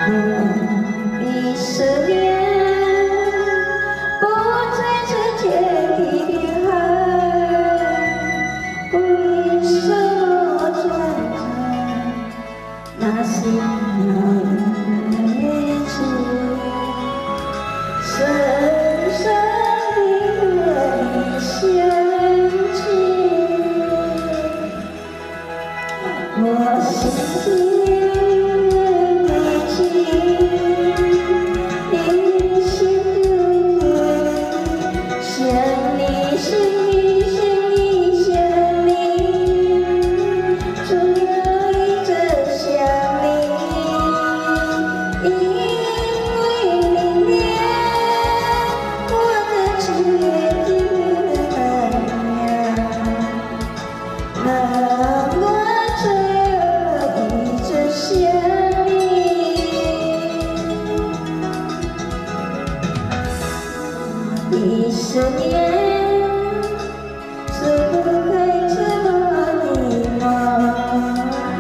不必思念，不再之间的海，为什么转转那些日子，深深的和你相亲，我心里。 一十年，是不会这么迷茫。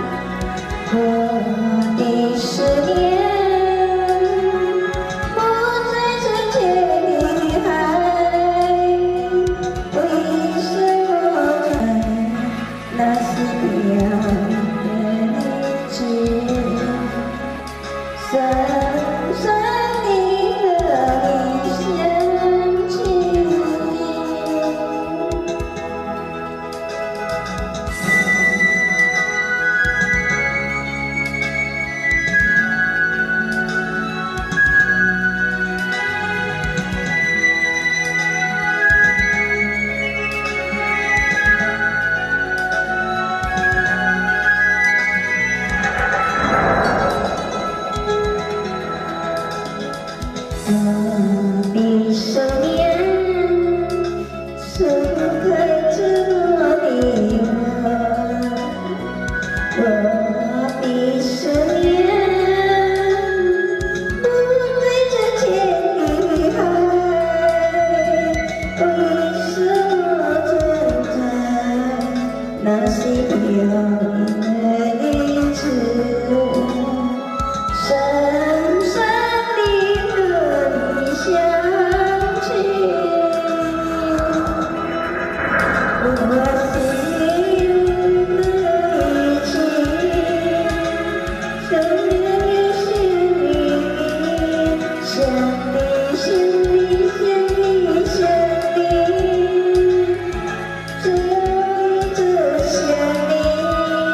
我的十年，不再之间的海，为什么在那些遥远的日子，深深的和你相亲？ 我的十年是不会这么迷茫，我的十年不对之间的海，为什么站在那些遥远的日子，深深的。 相亲，我心的一起，深深心里，想你，想你，想你，想你，只有一直想你，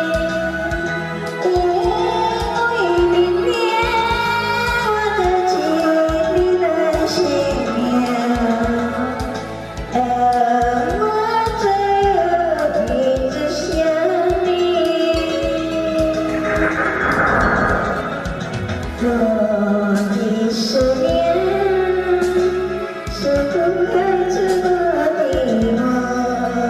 因为明天我的记忆里。 心苗，而我只有一直想你。我的十年是不该这么迷茫，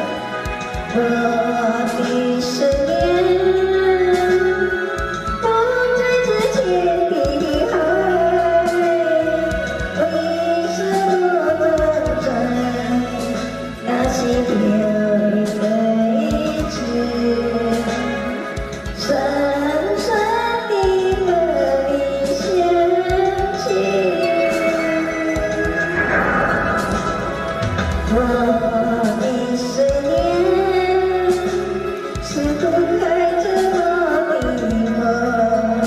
我的十年不再之间的海。 为什么站在那些遥远的日子，深深地和你相亲？我的十年是不该这么迷茫，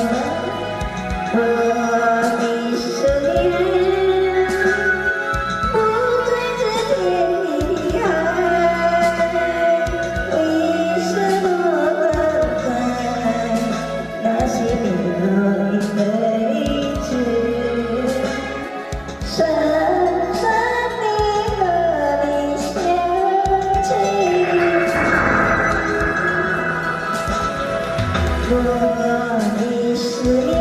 我的十年。 不再之间的海，为什么站在那些遥远的日子，深深地和你相亲？我的十年。